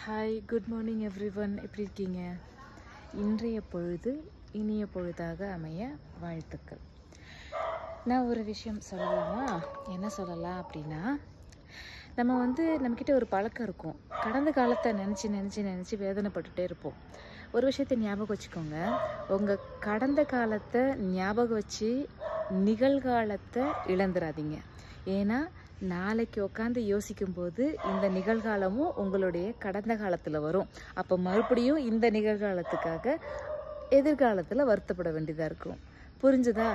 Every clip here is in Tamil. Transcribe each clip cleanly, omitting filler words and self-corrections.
Hi, good morning everyone. எப்படி இருக்கீங்க? இன்றைய பொழுது இனிய பொழுதாக அமைய வாழ்த்துக்கள். நான் ஒரு விஷயம் சொல்லலாமா? என்ன சொல்லலாம் அப்படின்னா, நம்ம நம்மக்கிட்ட ஒரு பழக்கம் இருக்கும். கடந்த காலத்தை நினச்சி வேதனைப்பட்டுட்டே இருப்போம். ஒரு விஷயத்தை ஞாபகம் வச்சுக்கோங்க. உங்கள் கடந்த காலத்தை ஞாபகம் வச்சு நிகழ்காலத்தை இழந்துடாதீங்க. ஏன்னா நாளைக்கு உட்காந்து யோசிக்கும்போது இந்த நிகழ்காலமும் உங்களுடைய கடந்த காலத்தில் வரும். அப்போ மறுபடியும் இந்த நிகழ்காலத்துக்காக எதிர்காலத்தில் வருத்தப்பட வேண்டியதாக இருக்கும். புரிஞ்சுதா?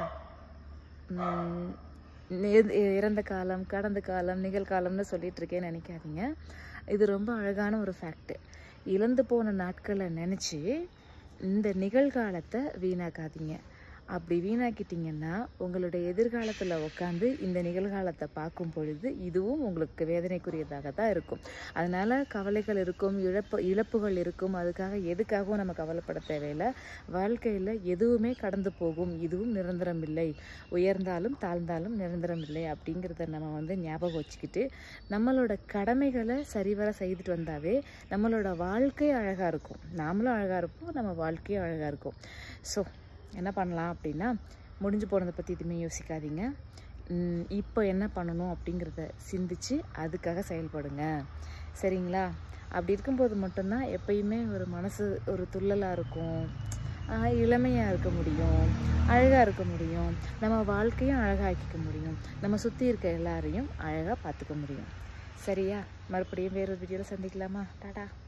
இறந்த காலம், கடந்த காலம், நிகழ்காலம்னு சொல்லிட்டு இருக்கேன்னு நினைக்காதீங்க. இது ரொம்ப அழகான ஒரு ஃபேக்ட். இழந்து போன நாட்களை நினச்சி இந்த நிகழ்காலத்தை வீணாக்காதீங்க. அப்படி வீணாக்கிட்டீங்கன்னா உங்களுடைய எதிர்காலத்தில் உட்காந்து இந்த நிகழ்காலத்தை பார்க்கும் பொழுது இதுவும் உங்களுக்கு வேதனைக்குரியதாக தான் இருக்கும். அதனால் கவலைகள் இருக்கும், இழப்புகள் இருக்கும். எதுக்காகவும் நம்ம கவலைப்பட தேவையில்லை. வாழ்க்கையில் எதுவுமே கடந்து போகும், இதுவும் நிரந்தரம் இல்லை. உயர்ந்தாலும் தாழ்ந்தாலும் நிரந்தரம் இல்லை அப்படிங்கிறத நம்ம ஞாபகம் வச்சுக்கிட்டு நம்மளோட கடமைகளை சரிவர செய்துட்டு வந்தாவே நம்மளோட வாழ்க்கை அழகாக இருக்கும். நாமளும் அழகாக இருப்போம், நம்ம வாழ்க்கையும் அழகாக இருக்கும். ஸோ என்ன பண்ணலாம் அப்படின்னா, முடிஞ்சு போனதை பற்றி எதுவுமே யோசிக்காதீங்க. இப்போ என்ன பண்ணணும் அப்படிங்கிறத சிந்திச்சு அதுக்காக செயல்படுங்க. சரிங்களா? அப்படி இருக்கும்போது மட்டும்தான் எப்பயுமே ஒரு மனசு ஒரு துள்ளலாக இருக்கும், இளமையாக இருக்க முடியும், அழகாக இருக்க முடியும், நம்ம வாழ்க்கையும் அழகாக ஆக்கிக்க முடியும், நம்ம சுற்றி இருக்க எல்லாரையும் அழகாக பார்த்துக்க முடியும். சரியா? மறுபடியும் வேறொரு வீடியோவில் சந்திக்கலாமா? டாடா.